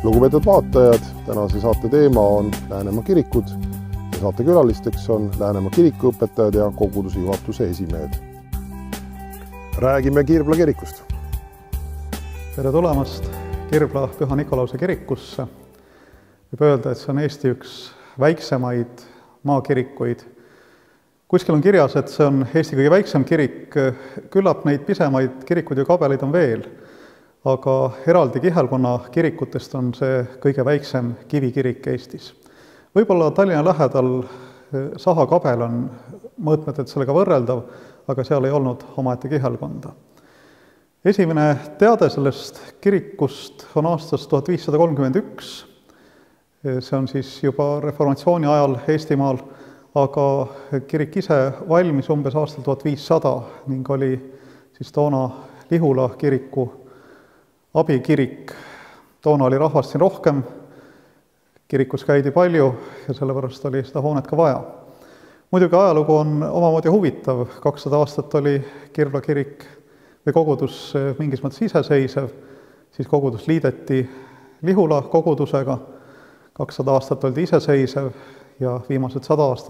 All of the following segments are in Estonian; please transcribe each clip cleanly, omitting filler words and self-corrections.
Lugupeetud vaatajad, tänase saate teema on Läänemaa kirikud ja saate külalisteks on Läänemaa kirikuõpetajad ja koguduse juhatuse esimehed. Räägime Kirbla kirikust. Tere tulemast Kirbla Püha Nikolause kirikusse. Võib öelda, et see on Eesti üks väiksemaid maakirikuid. Kuskil on kirjas, et see on Eesti kõige väiksem kirik. Küllap neid pisemaid kirikuid ja kabeleid on veel, aga eraldi kihelkonna kirikutest on see kõige väiksem kivikirik Eestis. Võib-olla Tallinna lähedal Saha kabel on mõõtmetel sellega võrreldav, aga seal ei olnud omaette kihelkonda. Esimene teade sellest kirikust on aastast 1531. See on siis juba reformatsiooni ajal Eestimaal, aga kirik ise valmis umbes aastal 1500 ning oli siis toona Lihula kiriku abikirik. Toona oli rahvast siin rohkem, kirikus käidi palju ja sellepärast oli seda hoonet ka vaja. Muidugi ajalugu on omamoodi huvitav. 200 aastat oli Kirbla kirik või kogudus mingis mõttes iseseisev, siis kogudus liideti Lihula kogudusega, 200 aastat oldi iseseisev ja viimased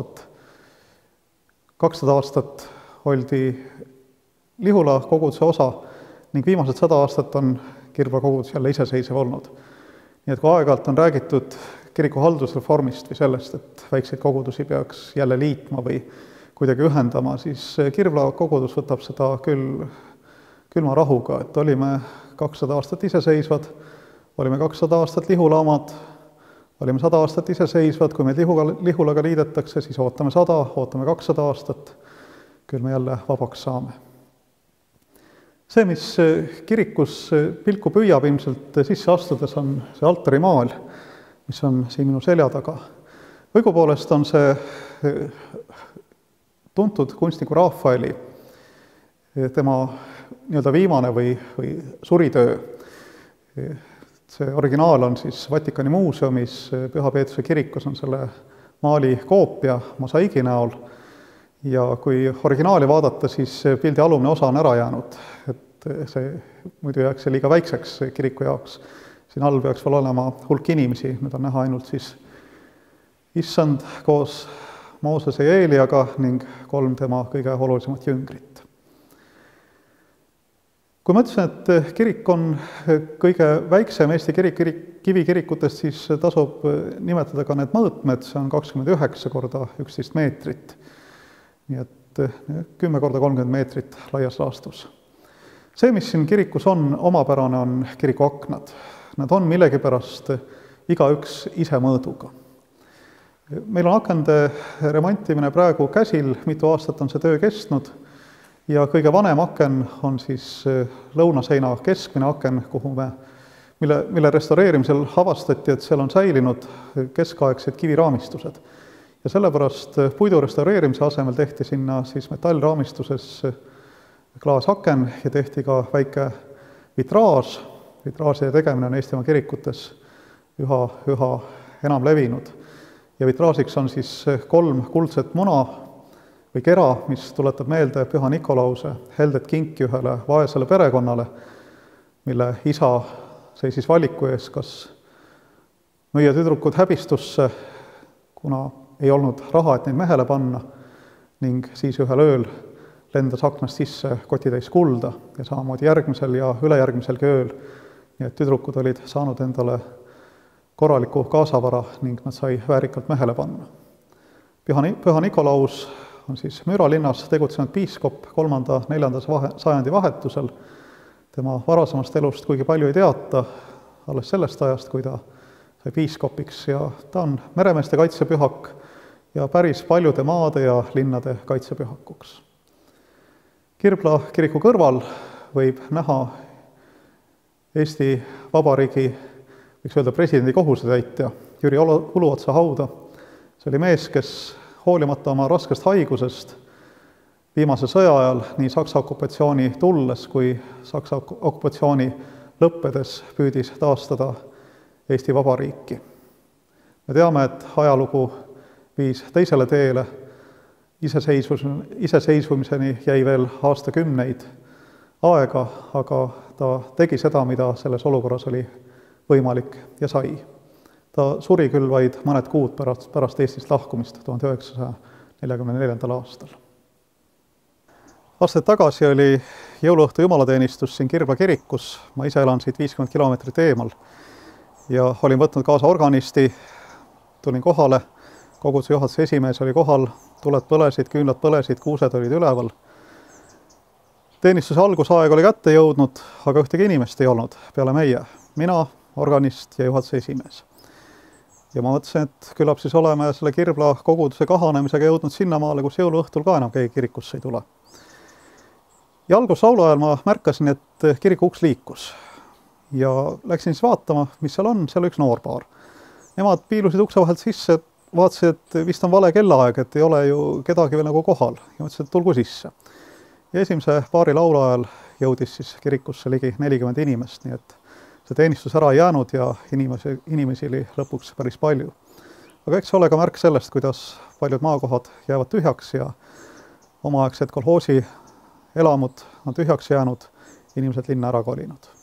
200 aastat oldi Lihula koguduse osa ning viimased 100 aastat on Kirbla kogudus jälle iseseisev olnud. Nii et kui aeg-ajalt on räägitud kiriku haldusreformist või sellest, et väikseid kogudusi peaks jälle liitma või kuidagi ühendama, siis Kirbla kogudus võtab seda küll külma rahuga, et olime 200 aastat iseseisvad, olime 200 aastat Lihula omad, olime 100 aastat iseseisvad, kui meid Lihulaga liidetakse, siis ootame 100, ootame 200 aastat, küll me jälle vabaks saame. See, mis kirikus pilku püüab ilmselt sisse astudes, on see altarimaal, mis on siin minu selja taga. Õigupoolest on see tuntud kunstniku Rafaeli, tema nii-öelda viimane või suritöö. See originaal on siis Vatikani muuseumis, Püha Peetruse kirikus on selle maali koopia mosaigi näol ja kui originaali vaadata, siis pildi alumne osa on ära jäänud, et see muidu jääks liiga väikseks kiriku jaoks. Siin all peaks veel olema hulk inimesi, nüüd on näha ainult siis issand koos Moosese ja Eeliaga ning 3 tema kõige olulisemat jüngrit. Kui ma ütlesin, et kirik on kõige väiksem Eesti kivikirikutest, siis tasub nimetada ka need mõõtmed, see on 29 korda 11 meetrit, nii et 10 korda 30 meetrit laias laastus. See, mis siin kirikus on omapärane, on kiriku aknad. Nad on millegipärast igaüks ise mõõduga. Meil on akende remontimine praegu käsil, mitu aastat on see töö kestnud, ja kõige vanem aken on siis lõunaseina keskmine aken, mille restaureerimisel avastati, et seal on säilinud keskaegsed kiviraamistused. Ja sellepärast puidu restaureerimise asemel tehti sinna siis metallraamistuses klaasaken ja tehti ka väike vitraaž. Vitraažide tegemine on Eestimaa kirikutes üha enam levinud. Ja vitraažiks on siis 3 kuldset muna või kera, mis tuletab meelde Püha Nikolause heldet kinki ühele vaesele perekonnale, mille isa seisis valiku ees, kas müüa tüdrukud häbistusse, kuna ei olnud raha, et neid mehele panna, ning siis ühel ööl lendas aknast sisse kotitäis kulda ja samamoodi järgmisel ja ülejärgmiselgi ööl. Nii et tüdrukud olid saanud endale korraliku kaasavara ning nad sai väärikalt mehele panna. Püha Nikolaus on siis Müra linnas tegutsenud piiskop 3.–4. sajandi vahetusel. Tema varasemast elust kuigi palju ei teata, alles sellest ajast, kui ta sai piiskopiks, ja ta on meremeeste kaitsepühak ja päris paljude maade ja linnade kaitsepühakuks. Kirbla kiriku kõrval võib näha Eesti Vabariigi, võiks öelda presidendi kohusetäitja Jüri Uluotsa hauda. See oli mees, kes hoolimata oma raskest haigusest viimase sõja ajal nii Saksa okupatsiooni tulles kui Saksa okupatsiooni lõppedes püüdis taastada Eesti Vabariiki. Me teame, et ajalugu viis teisele teele, iseseisvumiseni jäi veel aastakümneid aega, aga ta tegi seda, mida selles olukorras oli võimalik ja sai. Ta suri küll vaid mõned kuud pärast Eestist lahkumist 1944. aastal. Aastaid tagasi oli jõuluõhtu jumalateenistus siin Kirbla kirikus, ma ise elan siit 50 kilomeetrit eemal ja olin võtnud kaasa organisti, tulin kohale, koguduse juhatuse esimees oli kohal, tuled põlesid, küünlad põlesid, kuused olid üleval. Teenistuse algusaeg oli kätte jõudnud, aga ühtegi inimest ei olnud peale meie, mina, organist ja juhatuse esimees. Ja ma mõtlesin, et küllap siis oleme selle Kirbla koguduse kahanemisega jõudnud sinnamaale, kus jõuluõhtul ka enam keegi kirikusse ei tule. Ja alguslaulu ajal ma märkasin, et kiriku uks liikus ja läksin siis vaatama, mis seal on üks noorpaar. Nemad piilusid ukse vahelt sisse, vaatasid, et vist on vale kellaaeg, et ei ole ju kedagi veel nagu kohal ja mõtlesin, et tulgu sisse. Ja esimese paari laulu ajal jõudis siis kirikusse ligi 40 inimest, nii et see teenistus ära ei jäänud ja inimesi oli lõpuks päris palju. Aga eks see ole ka märk sellest, kuidas paljud maakohad jäävad tühjaks ja omaaegsed kolhoosi elamud on tühjaks jäänud, inimesed linna ära kolinud.